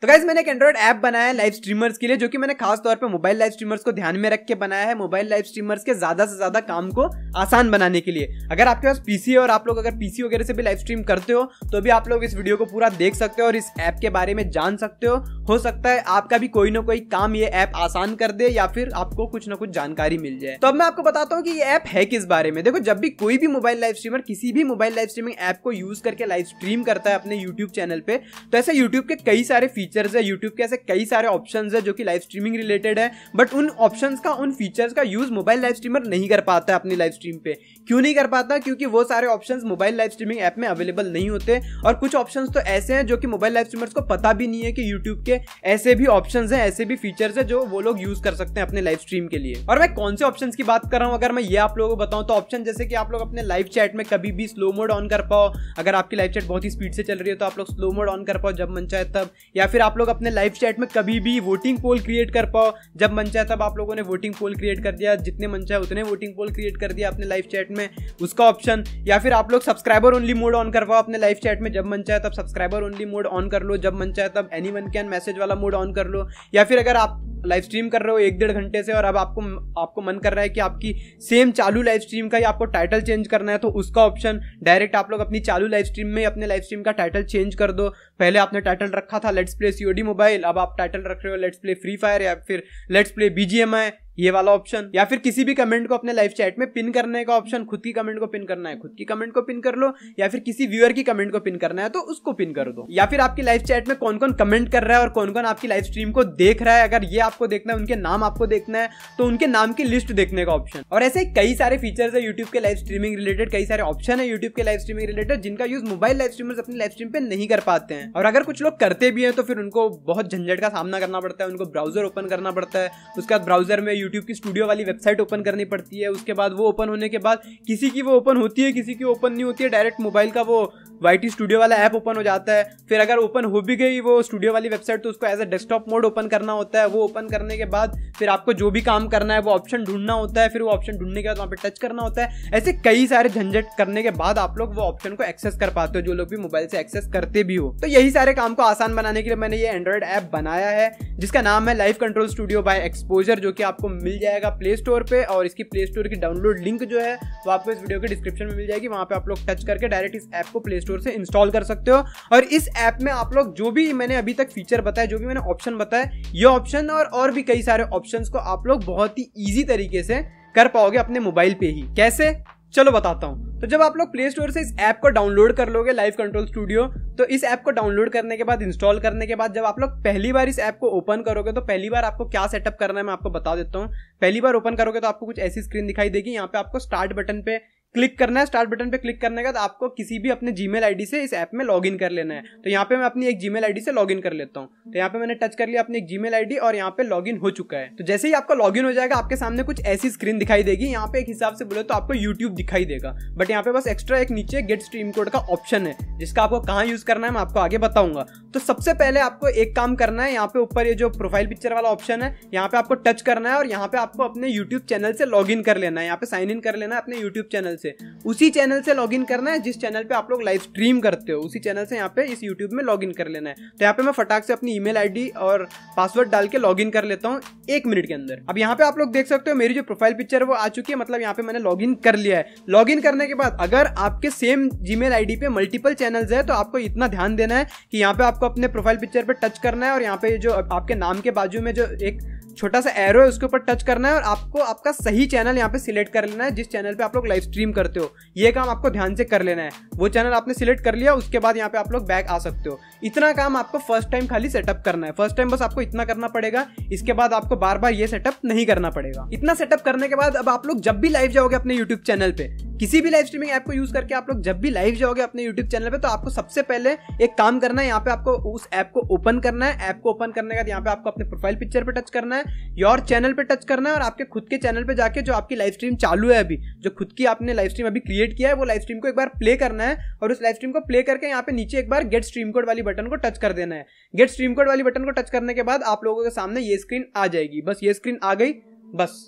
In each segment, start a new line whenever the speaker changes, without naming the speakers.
तो गाइस मैंने एक एंड्रॉइड ऐप बनाया है लाइव स्ट्रीमर्स के लिए, जो कि मैंने खास तौर पे मोबाइल लाइव स्ट्रीमर्स को ध्यान में रख के बनाया है, मोबाइल लाइव स्ट्रीमर्स के ज्यादा से ज्यादा काम को आसान बनाने के लिए। अगर आपके पास पीसी है और आप लोग अगर पीसी वगैरह से भी लाइव स्ट्रीम करते हो तो भी आप लोग इस वीडियो को पूरा देख सकते हो और इस ऐप के बारे में जान सकते हो सकता है आपका भी कोई ना कोई काम ये ऐप आसान कर दे या फिर आपको कुछ ना कुछ जानकारी मिल जाए। तो अब मैं आपको बताता हूँ कि ये ऐप है किस बारे में। देखो, जब भी कोई भी मोबाइल लाइव स्ट्रीमर किसी भी मोबाइल लाइव स्ट्रीमिंग ऐप को यूज करके लाइव स्ट्रीम करता है अपने यूट्यूब चैनल पे, तो ऐसे यूट्यूब के कई सारे फीचर्स है, यूट्यूब के ऐसे कई सारे ऑप्शंस है जो कि लाइव स्ट्रीमिंग रिलेटेड है, बट उन ऑप्शंस का, उन फीचर्स का यूज मोबाइल लाइव स्ट्रीमर नहीं कर पाता है अपनी लाइव स्ट्रीम पे। क्यों नहीं कर पाता? क्योंकि वो सारे options mobile live streaming app में अवेलेबल नहीं होते, और कुछ ऑप्शंस तो ऐसे हैं जो कि मोबाइल लाइव स्ट्रीमर्स को पता भी नहीं है कि यूट्यूब के ऐसे भी ऑप्शंस हैं, ऐसे भी फीचर्स है जो वो लोग यूज कर सकते हैं अपने लाइव स्ट्रीम के लिए। और मैं कौन से ऑप्शंस की बात कर रहा हूं अगर मैं ये आप लोगों को बताऊं तो ऑप्शन जैसे कि आप लोग अपने लाइव चैट में कभी भी स्लो मोड ऑन कर पाओ, अगर आपकी लाइव चैट बहुत ही स्पीड से चल रही है तो आप लोग स्लो मोड ऑन कर पाओ जब मन चाहे तब, या फिर आप लोग अपने लाइव चैट में कभी भी वोटिंग पोल क्रिएट कर पाओ, जब मन चाहे तब आप लोगों ने वोटिंग पोल क्रिएट कर दिया, जितने मन चाहे उतने वोटिंग पोल क्रिएट कर दिया अपने लाइव चैट में, उसका ऑप्शन। या फिर आप लोग सब्सक्राइबर ओनली मोड ऑन कर पाओ अपने लाइव चैट में, जब मन चाहे तब सब्सक्राइबर ओनली मोड ऑन कर लो, जब मन चाहे तब एनीवन कैन मैसेज वाला मोड ऑन कर लो। या फिर अगर आप लाइव स्ट्रीम कर रहे हो 1-1.5 घंटे से और अब आपको मन कर रहा है कि आपकी सेम चालू लाइव स्ट्रीम का ही आपको टाइटल चेंज करना है, तो उसका ऑप्शन डायरेक्ट आप लोग अपनी चालू लाइव स्ट्रीम में अपने लाइव स्ट्रीम का टाइटल चेंज कर दो। पहले आपने टाइटल रखा था लेट्स प्ले सीओडी मोबाइल, अब आप टाइटल रख रहे हो लेट्स प्ले फ्री फायर या फिर लेट्स प्ले बीजीएमआई, ये वाला ऑप्शन। या फिर किसी भी कमेंट को अपने लाइव चैट में पिन करने का ऑप्शन, खुद की कमेंट को पिन करना है खुद की कमेंट को पिन कर लो, या फिर किसी व्यूअर की कमेंट को पिन करना है तो उसको पिन कर दो। या फिर आपकी लाइव चैट में कौन कौन कमेंट कर रहा है और कौन कौन आपकी लाइव स्ट्रीम को देख रहा है, अगर ये आपको देखना है, उनके नाम आपको देखना है तो उनके नाम की लिस्ट देखने का ऑप्शन। और ऐसे कई सारे फीचर्स है यूट्यूब के लाइव स्ट्रीमिंग रिलेटेड, कई सारे ऑप्शन है यूट्यूब के लाइव स्ट्रीमिंग रिलेटेड जिनका यूज मोबाइल लाइव स्ट्रीमर्स अपनी लाइव स्ट्रीम पे नहीं कर पाते हैं। और अगर कुछ लोग करते भी हैं तो फिर उनको बहुत झंझट का सामना करना पड़ता है, उनको ब्राउजर ओपन करना पड़ता है, उसके बाद ब्राउजर में यूट्यूब की स्टूडियो वाली वेबसाइट ओपन करनी पड़ती है, उसके बाद वो ओपन होने के बाद किसी की वो ओपन होती है किसी की ओपन नहीं होती है, डायरेक्ट मोबाइल का वो वाईटी स्टूडियो वाला ऐप ओपन हो जाता है। फिर अगर ओपन हो भी गई वो स्टूडियो वाली वेबसाइट तो उसको as a desktop mode open करना होता है, वो ओपन करने के बाद फिर आपको जो भी काम करना है वो ऑप्शन ढूंढना होता है, फिर वो ऑप्शन ढूंढने के बाद वहां पे टच करना होता है। ऐसे कई सारे झंझट करने के बाद आप लोग वो ऑप्शन को एक्सेस कर पाते हो, जो लोग भी मोबाइल से एक्सेस करते भी हो। तो यही सारे काम को आसान बनाने के लिए मैंने ये एंड्रॉइड ऐप बनाया है जिसका नाम है live control studio by Exposure, जो कि आपको मिल जाएगा प्ले स्टोर पे, और इसकी प्ले स्टोर की डाउनलोड लिंक जो है वो आपको इस वीडियो के डिस्क्रिप्शन में मिल जाएगी। वहां पे आप लोग टच करके डायरेक्ट इस ऐप को प्ले स्टोर से इंस्टॉल कर सकते हो। और इस ऐप में आप लोग जो भी मैंने अभी तक फीचर बताया, जो भी मैंने ऑप्शन बताया, ये ऑप्शन और भी कई सारे ऑप्शंस को आप लोग बहुत ही ईजी तरीके से कर पाओगे अपने मोबाइल पे ही। कैसे? चलो बताता हूं। तो जब आप लोग प्ले स्टोर से इस ऐप को डाउनलोड कर लोगे लाइव कंट्रोल स्टूडियो, तो इस ऐप को डाउनलोड करने के बाद, इंस्टॉल करने के बाद, जब आप लोग पहली बार इस ऐप को ओपन करोगे तो पहली बार आपको क्या सेटअप करना है मैं आपको बता देता हूं। पहली बार ओपन करोगे तो आपको कुछ ऐसी स्क्रीन दिखाई देगी, यहाँ पे आपको स्टार्ट बटन पे क्लिक करना है। स्टार्ट बटन पे क्लिक करने के बाद आपको किसी भी अपने जीमेल आईडी से इस ऐप में लॉगिन कर लेना है। तो यहाँ पे मैं अपनी एक जीमेल आईडी से लॉगिन कर लेता हूँ। तो यहाँ पे मैंने टच कर लिया अपनी एक जीमेल आईडी और यहाँ पे लॉगिन हो चुका है। तो जैसे ही आपका लॉगिन हो जाएगा आपके सामने कुछ ऐसी स्क्रीन दिखाई देगी। यहाँ पे एक हिसाब से बोले तो आपको यूट्यूब दिखाई देगा, बट यहाँ पे बस एक्स्ट्रा एक नीचे गेट स्ट्रीम कोड का ऑप्शन है जिसका आपको कहाँ यूज करना है मैं आपको आगे बताऊंगा। तो सबसे पहले आपको एक काम करना है, यहाँ पे ऊपर ये जो प्रोफाइल पिक्चर वाला ऑप्शन है यहाँ पे आपको टच करना है और यहाँ पे आपको अपने यूट्यूब चैनल से लॉगिन कर लेना है। यहाँ पे साइन इन कर लेना है अपने यूट्यूब चैनल से, उसी चैनल से लॉगिन करना है जिस चैनल पे आप लोग लाइव स्ट्रीम करते हो, उसी चैनल से यहाँ पे इस यूट्यूब में लॉगिन कर लेना है। तो यहाँ पे मैं फटाक से अपनी ईमेल आईडी और पासवर्ड डाल के लॉगिन कर लेता हूँ 1 मिनट के अंदर। अब यहाँ पे आप लोग देख सकते हो मेरी जो प्रोफाइल पिक्चर है वो आ चुकी है, मतलब यहाँ पे मैंने लॉगिन कर लिया है। लॉगिन करने के बाद अगर आपके सेम जीमेल आईडी पे मल्टीपल चैनल्स है तो आपको इतना ध्यान देना है कि यहाँ पे आपको अपने प्रोफाइल पिक्चर पे टच करना है और यहाँ पे जो आपके नाम के बाजू में जो एक छोटा सा एरो है उसके ऊपर टच करना है और आपको आपका सही चैनल यहाँ पे सिलेक्ट कर लेना है जिस चैनल पे आप लोग लाइव स्ट्रीम करते हो। ये काम आपको ध्यान से कर लेना है। वो चैनल आपने सिलेक्ट कर लिया, उसके बाद यहाँ पे आप लोग बैक आ सकते हो। इतना काम आपको फर्स्ट टाइम खाली सेटअप करना है, फर्स्ट टाइम बस आपको इतना करना पड़ेगा। इसके बाद आपको बार बार ये सेटअप नहीं करना पड़ेगा। इतना सेटअप करने के बाद अब आप लोग जब भी लाइव जाओगे अपने यूट्यूब चैनल पे, किसी भी लाइव स्ट्रीमिंग ऐप को यूज करके आप लोग जब भी लाइव जाओगे अपने यूट्यूब चैनल पे, तो आपको सबसे पहले एक काम करना है, यहाँ पे आपको उस ऐप को ओपन करना है। ऐप को ओपन करने के बाद यहाँ पे आपको अपने प्रोफाइल पिक्चर पे टच करना है, योर चैनल पे टच करना है और आपके खुद के चैनल पे जाके जो आपकी लाइव स्ट्रीम चालू है अभी, जो खुद की आपने लाइव स्ट्रीम अभी क्रिएट किया है, वो लाइव स्ट्रीम को एक बार प्ले करना है और उस लाइव स्ट्रीम को प्ले करके यहाँ पे नीचे एक बार गेट स्ट्रीम कोड वाली बटन को टच कर देना है। गेट स्ट्रीम कोड वाली बटन को टच करने के बाद आप लोगों के सामने ये स्क्रीन आ जाएगी। बस ये स्क्रीन आ गई, बस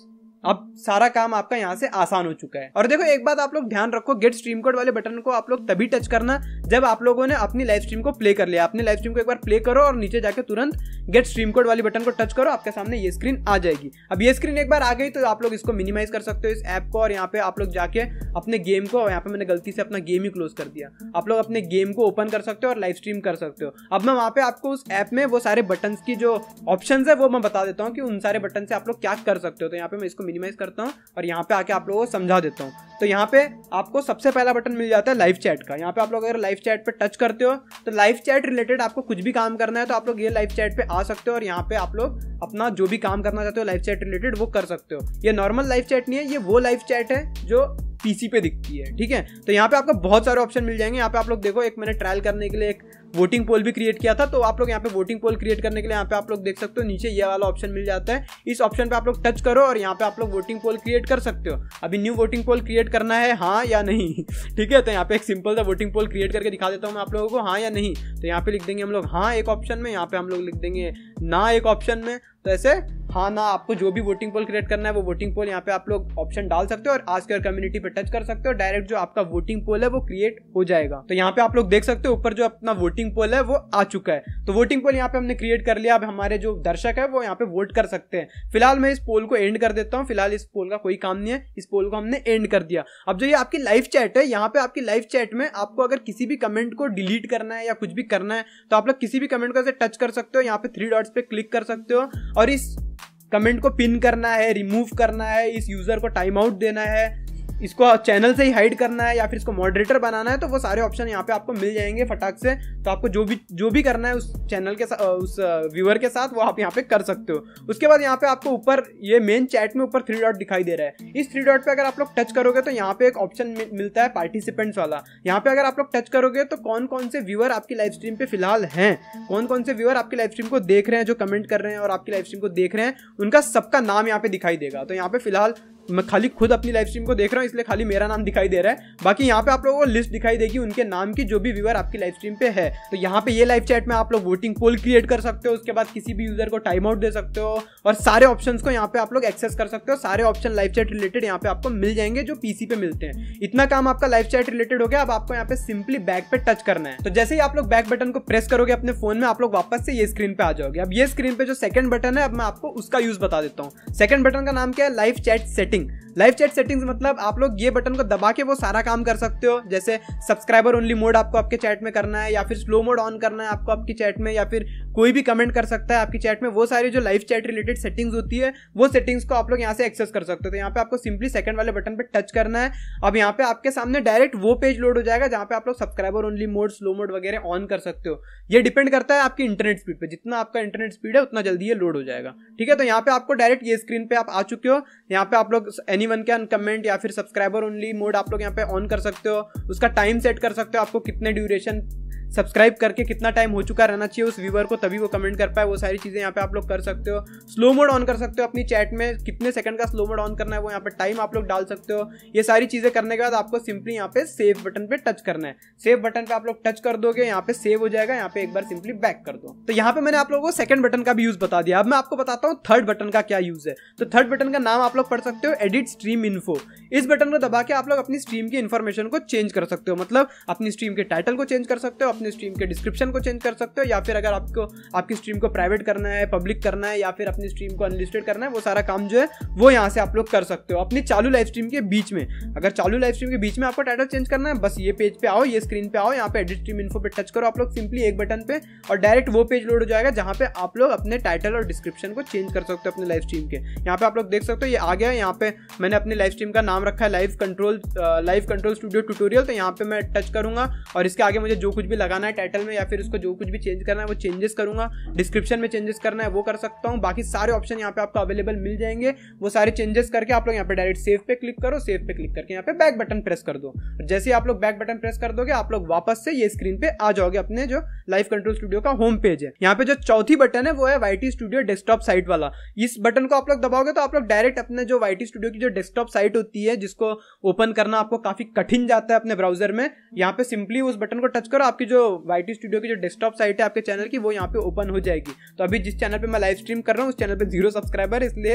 अब सारा काम आपका यहाँ से आसान हो चुका है। और देखो एक बात आप लोग ध्यान रखो, गेट स्ट्रीम कोड वाले बटन को आप लोग तभी टच करना जब आप लोगों ने अपनी लाइव स्ट्रीम को प्ले कर लिया। अपनी लाइव स्ट्रीम को एक बार प्ले करो और नीचे जाके तुरंत गेट स्ट्रीम कोड वाली बटन को टच करो, आपके सामने ये स्क्रीन आ जाएगी। अब ये स्क्रीन एक बार आ गई तो आप लोग इसको मिनिमाइज कर सकते हो इस ऐप को, और यहाँ पे आप लोग जाके अपने गेम को, यहाँ पे मैंने गलती से अपना गेम ही क्लोज कर दिया, आप लोग अपने गेम को ओपन कर सकते हो और लाइव स्ट्रीम कर सकते हो। अब मैं वहाँ पे आपको उस ऐप में वो सारे बटन्स की जो ऑप्शंस है वो मैं बता देता हूँ कि उन सारे बटन से आप लोग क्या कर सकते हो। तो यहाँ पे मैं इसको मिनिमाइज करता हूँ और यहाँ पे आके आप लोगों को समझा देता हूँ। तो यहाँ पे आपको सबसे पहला बटन मिल जाता है लाइव चैट का। यहाँ पे आप लोग अगर लाइव चैट पे टच करते हो तो लाइव चैट रिलेटेड आपको कुछ भी काम करना है तो आप लोग ये लाइव चैट पे आ सकते हो और यहाँ पे आप लोग अपना जो भी काम करना चाहते हो लाइव चैट रिलेटेड वो कर सकते हो। ये नॉर्मल लाइव चैट नहीं है, ये वो लाइव चैट है जो पीसी पे दिखती है, ठीक है। तो यहाँ पे आपको बहुत सारे ऑप्शन मिल जाएंगे। यहाँ पे आप लोग देखो, एक मैंने ट्रायल करने के लिए एक वोटिंग पोल भी क्रिएट किया था, तो आप लोग यहाँ पे वोटिंग पोल क्रिएट करने के लिए यहाँ पे आप लोग देख सकते हो नीचे ये वाला ऑप्शन मिल जाता है। इस ऑप्शन पे आप लोग टच करो और यहाँ पे आप लोग वोटिंग पोल क्रिएट कर सकते हो। अभी न्यू वोटिंग पोल क्रिएट करना है, हाँ या नहीं, ठीक है। तो यहाँ पे एक सिंपल सा वोटिंग पोल क्रिएट करके दिखा देता हूँ मैं आप लोगों को, हाँ या नहीं। तो यहाँ पे लिख देंगे हम लोग हाँ एक ऑप्शन में, यहाँ पे हम लोग लिख देंगे ना एक ऑप्शन में। तो ऐसे हाँ ना, आपको जो भी वोटिंग पोल क्रिएट करना है वो वोटिंग पोल यहाँ पे आप लोग ऑप्शन डाल सकते हो और आस्क योर कम्युनिटी पे टच कर सकते हो, डायरेक्ट जो आपका वोटिंग पोल है वो क्रिएट हो जाएगा। तो यहाँ पे आप लोग देख सकते हो ऊपर जो अपना वोटिंग पोल है वो आ चुका है। तो वोटिंग पोल यहाँ पे हमने क्रिएट कर लिया। अब हमारे जो दर्शक है वो यहाँ पे वोट कर सकते हैं। फिलहाल मैं इस पोल को एंड कर देता हूँ, फिलहाल इस पोल का कोई काम नहीं है, इस पोल को हमने एंड कर दिया। अब जो ये आपकी लाइव चैट है, यहाँ पे आपकी लाइव चैट में आपको अगर किसी भी कमेंट को डिलीट करना है या कुछ भी करना है तो आप लोग किसी भी कमेंट को ऐसे टच कर सकते हो, यहाँ पे 3 डॉट्स पे क्लिक कर सकते हो और इस कमेंट को पिन करना है, रिमूव करना है, इस यूजर को टाइम आउट देना है, इसको चैनल से ही हाइड करना है या फिर इसको मॉडरेटर बनाना है, तो वो सारे ऑप्शन यहाँ पे आपको मिल जाएंगे फटाक से। तो आपको जो भी करना है उस चैनल के साथ, उस व्यूअर के साथ, वो आप यहाँ पे कर सकते हो। उसके बाद यहाँ पे आपको ऊपर ये मेन चैट में ऊपर 3 डॉट दिखाई दे रहा है। इस 3 डॉट पे अगर आप लोग टच करोगे तो यहाँ पे एक ऑप्शन मिलता है पार्टिसिपेंट्स वाला। यहाँ पे अगर आप लोग टच करोगे तो कौन कौन से व्यूअर आपकी लाइव स्ट्रीम पे फिलहाल हैं, कौन कौन से व्यूअर आपकी लाइव स्ट्रीम को देख रहे हैं, जो कमेंट कर रहे हैं और आपकी लाइव स्ट्रीम को देख रहे हैं, उनका सबका नाम यहाँ पे दिखाई देगा। तो यहाँ पे फिलहाल मैं खाली खुद अपनी लाइव स्ट्रीम को देख रहा हूँ इसलिए खाली मेरा नाम दिखाई दे रहा है। बाकी यहाँ पे आप लोगों को लिस्ट दिखाई देगी उनके नाम की जो भी व्यूअर आपकी लाइव स्ट्रीम पे है। तो यहाँ पे ये लाइव चैट में आप लोग वोटिंग पोल क्रिएट कर सकते हो, उसके बाद किसी भी यूजर को टाइम आउट दे सकते हो और सारे ऑप्शंस को यहाँ पे आप लोग एक्सेस कर सकते हो। सारे ऑप्शन लाइव चैट रिलेटेड यहाँ पे आपको मिल जाएंगे जो पीसी पे मिलते हैं। इतना काम आपका लाइव चैट रिलेटेड हो गया। अब आपको यहाँ पे सिंपली बैक पे टच करना है। तो जैसे ही आप लोग बैक बटन को प्रेस करोगे अपने फोन में, आप लोग वापस से ये स्क्रीन पे आ जाओगे। अब ये स्क्रीन पे जो सेकंड बटन है, अब मैं आपको उसका यूज बता देता हूँ। सेकंड बटन का नाम क्या है? Live chat setting. Live chat settings मतलब आप लोग ये बटन को दबा के वो सारा काम कर सकते हो, जैसे सब्सक्राइबर ओनली मोड आपको आपके चैट में करना है या फिर स्लो मोड ऑन करना है आपको आपकी चैट में, या फिर कोई भी कमेंट कर सकता है आपकी चैट में। वो सारी जो लाइव चैट रिलेटेड सेटिंग्स होती है वो सेटिंग्स को आप लोग यहाँ से एक्सेस कर सकते हो। तो यहाँ पे आपको सिंपली सेकंड वाले बटन पे टच करना है। अब यहाँ पे आपके सामने डायरेक्ट वो पेज लोड हो जाएगा जहाँ पे आप लोग subscriber only mode, slow mode वगैरह ऑन कर सकते हो। ये डिपेंड करता है आपकी इंटरनेट स्पीड पे, जितना आपका इंटरनेट स्पीड है उतना जल्दी ये लोड हो जाएगा, ठीक है। तो यहाँ पे आपको डायरेक्ट ये स्क्रीन पे आप आ चुके हो। यहाँ पे आप लोग एनीवन कैन कमेंट या फिर सब्सक्राइबर ओनली मोड आप लोग यहाँ पे ऑन कर सकते हो। उसका टाइम सेट कर सकते हो, आपको कितने ड्यूरेशन सब्सक्राइब करके कितना टाइम हो चुका रहना चाहिए उस व्यूअर को, तभी वो कमेंट कर पाए। वो सारी चीजें यहाँ पे आप लोग कर सकते हो। स्लो मोड ऑन कर सकते हो अपनी चैट में, कितने सेकंड का स्लो मोड ऑन करना है वो यहाँ पे टाइम आप लोग डाल सकते हो। ये सारी चीजें करने के बाद आपको सिंपली यहाँ पे सेव बटन पे टच करना है। सेव बटन पे आप लोग टच कर दोगे, यहाँ पे सेव हो जाएगा। यहाँ पे एक बार सिंपली बैक कर दो। तो यहाँ पे मैंने आप लोगों को सेकंड बटन का भी यूज बता दिया। अब मैं आपको बताता हूँ थर्ड बटन का क्या यूज है। तो थर्ड बटन का नाम आप लोग पढ़ सकते हो एडिट स्ट्रीम इन्फो। इस बटन को दबा के आप लोग अपनी स्ट्रीम की इन्फॉर्मेशन को चेंज कर सकते हो, मतलब अपनी स्ट्रीम के टाइटल को चेंज कर सकते हो, अपनी स्ट्रीम के डिस्क्रिप्शन को चेंज कर सकते हो, या फिर अगर आपको आपकी स्ट्रीम को प्राइवेट करना है, पब्लिक करना है, या फिर अपनी स्ट्रीम को अनलिस्टेड करना है, वो सारा काम जो है वो यहाँ से आप लोग कर सकते हो अपनी चालू लाइव स्ट्रीम के बीच में। अगर चालू लाइव स्ट्रीम के बीच में आपको टाइटल चेंज करना है, बस ये पेज पे आओ, ये स्क्रीन पे आओ, यहाँ पे एडिट स्ट्रीम इन्फो पे टच करो आप लोग सिंपली एक बटन पे, और डायरेक्ट वो पेज लोड हो जाएगा जहाँ पे आप लोग अपने टाइटल और डिस्क्रिप्शन को चेंज कर सकते हो अपने लाइव स्ट्रीम के। यहाँ पे आप लोग देख सकते हो ये आ गया। यहाँ पे मैंने अपनी लाइव स्ट्रीम का नाम रखा है लाइव कंट्रोल स्टूडियो ट्यूटोरियल। तो यहाँ पे मैं टच करूंगा और इसके आगे मुझे जो कुछ भी लगाना है टाइटल में या फिर उसको जो कुछ भी चेंज करना है वो चेंजेस करूंगा। डिस्क्रिप्शन में चेंजेस करना है वो कर सकता हूँ। बाकी सारे ऑप्शन यहाँ पे आपको अवेलेबल मिल जाएंगे। वो सारे चेंजेस करके आप लोग यहाँ पे डायरेक्ट सेव पे क्लिक करो। सेव पे क्लिक करके यहाँ पे बैक बटन प्रेस कर दो। जैसे आप लोग बैक बटन प्रेस कर दोगे आप लोग वापस से ये स्क्रीन पे आ जाओगे अपने जो लाइव कंट्रोल स्टूडियो का होम पेज है। यहाँ पे जो चौथी बटन है वो है YT स्टूडियो डेस्कटॉप साइट वाला। इस बटन को आप लोग दबाओगे तो आप लोग डायरेक्ट अपने जो YT स्टूडियो की जो डेस्कटॉप साइट होती है जिसको ओपन करना आपको काफी कठिन जाता है अपने ब्राउजर में, यहाँ पे सिंपली उस बटन को टच करो। आपकी जो YT स्टूडियो की जो डेस्कटॉप साइट है आपके चैनल की वो यहाँ पे ओपन हो जाएगी। तो अभी जिस चैनल पे मैं लाइव स्ट्रीम कर रहा हूँ उस चैनल पे 0 सब्सक्राइबर, इसलिए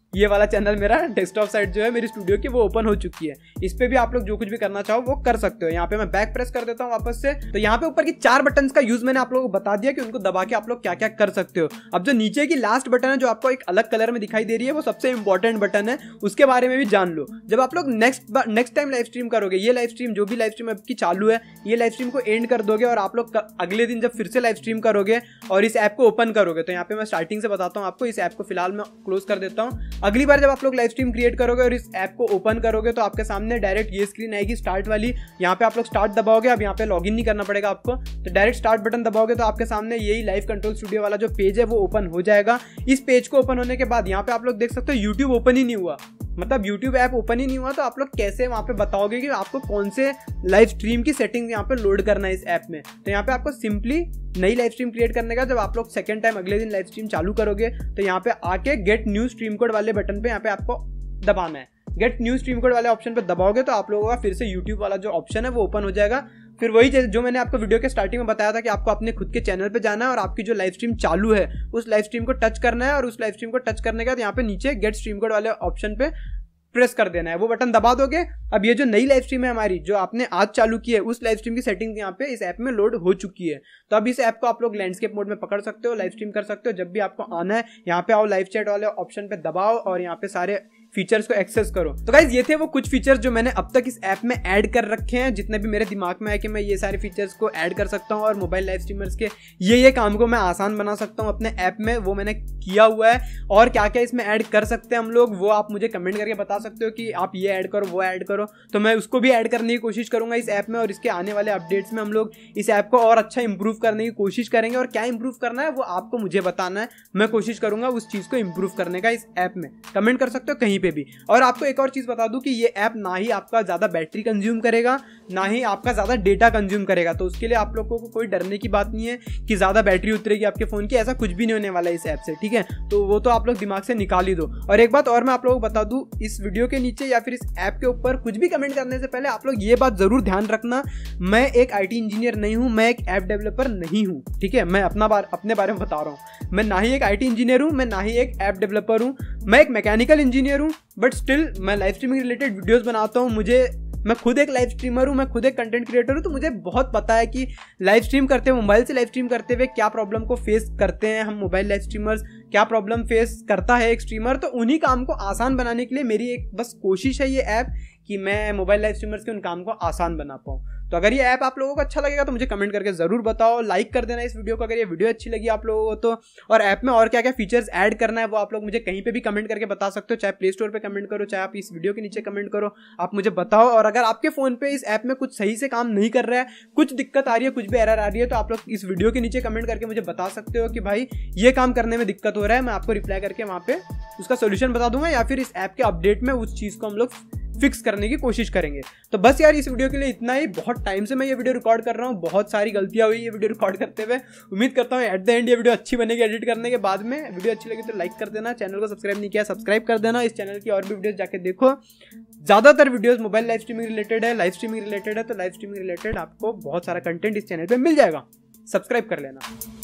ये वाला चैनल मेरा डेस्कटॉप साइट जो है मेरी स्टूडियो की वो ओपन हो चुकी है। इस पे भी आप लोग जो कुछ भी करना चाहो वो कर सकते हो। यहाँ पे मैं बैक प्रेस कर देता हूँ वापस से, तो यहाँ पे ऊपर की 4 बटन का यूज मैंने आप लोगों को बता दिया कि उनको दबा के आप लोग क्या क्या कर सकते हो। अब जो नीचे की लास्ट बटन है जो आपको एक अलग कलर में दिखाई दे रही है वो सबसे इंपॉर्टेंट बटन है, उसके बारे में भी जान लो। जब आप लोग नेक्स्ट टाइम लाइव स्ट्रीम करोगे, ये लाइव स्ट्रीम जो भी लाइव स्ट्रीम आपकी चालू है ये लाइव स्ट्रीम को एंड कर दोगे और आप लोग अगले दिन जब फिर से लाइव स्ट्रीम करोगे और इस ऐप को ओपन करोगे, तो यहाँ पे मैं स्टार्टिंग से बताता हूँ आपको। इस ऐप को फिलहाल मैं क्लोज कर देता हूँ। अगली बार जब आप लोग लाइव स्ट्रीम क्रिएट करोगे और इस ऐप को ओपन करोगे तो आपके सामने डायरेक्ट ये स्क्रीन आएगी स्टार्ट वाली। यहाँ पे आप लोग स्टार्ट दबाओगे, अब यहाँ पे लॉगिन नहीं करना पड़ेगा आपको, तो डायरेक्ट स्टार्ट बटन दबाओगे तो आपके सामने यही लाइव कंट्रोल स्टूडियो वाला जो पेज है वो ओपन हो जाएगा। इस पेज को ओपन होने के बाद यहाँ पे आप लोग देख सकते हो यूट्यूब ओपन ही नहीं हुआ, मतलब यूट्यूब ऐप ओपन ही नहीं हुआ। तो आप लोग कैसे वहाँ पे बताओगे कि आपको कौन से लाइव स्ट्रीम की सेटिंग यहाँ पे लोड करना है इस ऐप में। तो यहाँ पे आपको सिंपली नई लाइव स्ट्रीम क्रिएट करने का, जब आप लोग सेकंड टाइम अगले दिन लाइव स्ट्रीम चालू करोगे तो यहाँ पे आके गेट न्यू स्ट्रीम कोड वाले बटन पे यहाँ पे आपको दबाना है। गेट न्यू स्ट्रीम कोड वाले ऑप्शन पे दबाओगे तो आप लोगों का फिर से यूट्यूब वाला जो ऑप्शन है वो ओपन हो जाएगा। फिर वही जो मैंने आपको वीडियो के स्टार्टिंग में बताया था कि आपको अपने खुद के चैनल पे जाना है और आपकी जो लाइव स्ट्रीम चालू है उस लाइव स्ट्रीम को टच करना है, और उस लाइव स्ट्रीम को टच करने के बाद यहाँ पे नीचे गेट स्ट्रीम कोड वाले ऑप्शन पे प्रेस कर देना है, वो बटन दबा दोगे। अब ये जो नई लाइव स्ट्रीम है हमारी जो आपने आज चालू की है उस लाइव स्ट्रीम की सेटिंग यहाँ पे इस ऐप में लोड हो चुकी है। तो अब इस ऐप को आप लोग लैंडस्केप मोड में पकड़ सकते हो, लाइव स्ट्रीम कर सकते हो। जब भी आपको आना है यहाँ पे आओ, लाइव चैट वाले ऑप्शन पे दबाओ और यहाँ पे सारे फीचर्स को एक्सेस करो। तो गाइज ये थे वो कुछ फीचर्स जो मैंने अब तक इस ऐप में ऐड कर रखे हैं, जितने भी मेरे दिमाग में है कि मैं ये सारे फीचर्स को ऐड कर सकता हूँ और मोबाइल लाइव स्ट्रीमर्स के ये काम को मैं आसान बना सकता हूँ अपने ऐप में, वो मैंने किया हुआ है। और क्या क्या इसमें ऐड कर सकते हैं हम लोग वो आप मुझे कमेंट करके बता सकते हो कि आप ये ऐड करो वो ऐड करो, तो मैं उसको भी ऐड करने की कोशिश करूंगा इस ऐप में। और इसके आने वाले अपडेट्स में हम लोग इस ऐप को और अच्छा इंप्रूव करने की कोशिश करेंगे, और क्या इंप्रूव करना है वो आपको मुझे बताना है। मैं कोशिश करूंगा उस चीज़ को इंप्रूव करने का इस ऐप में। कमेंट कर सकते हो कहीं पे भी। और आपको एक और चीज़ बता दूं कि ये ऐप ना ही आपका ज़्यादा बैटरी कंज्यूम करेगा ना ही आपका ज़्यादा डेटा कंज्यूम करेगा, तो उसके लिए आप लोगों को कोई डरने की बात नहीं है कि ज़्यादा बैटरी उतरेगी आपके फ़ोन की, ऐसा कुछ भी नहीं होने वाला है इस ऐप से, ठीक है। तो वो तो आप लोग दिमाग से निकाल ही दो। और एक बात और मैं आप लोगों को बता दूं, इस वीडियो के नीचे या फिर इस ऐप के ऊपर कुछ भी कमेंट करने से पहले आप लोग ये बात ज़रूर ध्यान रखना, मैं एक IT इंजीनियर नहीं हूँ, मैं एक ऐप डेवलपर नहीं हूँ, ठीक है। मैं अपने बारे में बता रहा हूँ, मैं ना ही एक IT इंजीनियर हूँ, मैं ना ही एक ऐप डेवलपर हूँ, मैं एक मैकेनिकल इंजीनियर हूँ, बट स्टिल मैं लाइव स्ट्रीमिंग रिलेटेड वीडियोस बनाता हूँ। मैं खुद एक लाइव स्ट्रीमर हूँ, मैं खुद एक कंटेंट क्रिएटर हूँ, तो मुझे बहुत पता है कि लाइव स्ट्रीम करते हुए, मोबाइल से लाइव स्ट्रीम करते हुए क्या प्रॉब्लम को फेस करते हैं हम मोबाइल लाइव स्ट्रीमर्स, क्या प्रॉब्लम फेस करता है एक स्ट्रीमर। तो उन्हीं काम को आसान बनाने के लिए मेरी एक बस कोशिश है ये ऐप कि मैं मोबाइल लाइव स्ट्रीमर्स के उन काम को आसान बना पाऊँ। तो अगर ये ऐप आप लोगों को अच्छा लगेगा तो मुझे कमेंट करके ज़रूर बताओ, लाइक कर देना इस वीडियो को अगर ये वीडियो अच्छी लगी आप लोगों को तो। और ऐप में और क्या क्या फीचर्स ऐड करना है वो आप लोग मुझे कहीं पे भी कमेंट करके बता सकते हो, चाहे प्ले स्टोर पे कमेंट करो, चाहे आप इस वीडियो के नीचे कमेंट करो, आप मुझे बताओ। और अगर आपके फ़ोन पे इस ऐप में कुछ सही से काम नहीं कर रहा है, कुछ दिक्कत आ रही है, कुछ भी एरर आ रही है, तो आप लोग इस वीडियो के नीचे कमेंट करके मुझे बता सकते हो कि भाई ये काम करने में दिक्कत हो रहा है। मैं आपको रिप्लाई करके वहाँ पे उसका सोल्यूशन बता दूंगा, या फिर इस ऐप के अपडेट में उस चीज़ को हम लोग फिक्स करने की कोशिश करेंगे। तो बस यार इस वीडियो के लिए इतना ही। बहुत टाइम से मैं ये वीडियो रिकॉर्ड कर रहा हूँ, बहुत सारी गलतियाँ हुई ये वीडियो रिकॉर्ड करते हुए। उम्मीद करता हूँ एट द एंड ये वीडियो अच्छी बनेगी एडिट करने के बाद में। वीडियो अच्छी लगी तो लाइक कर देना, चैनल को सब्सक्राइब नहीं किया सब्सक्राइब कर देना, इस चैनल की और भी वीडियोस जाके देखो। ज़्यादातर videos mobile live streaming related है, लाइव स्ट्रीमिंग रिलेटेड है, तो लाइव स्ट्रीमिंग रिलेटेड आपको बहुत सारा कंटेंट इस चैनल पर मिल जाएगा, सब्सक्राइब कर लेना।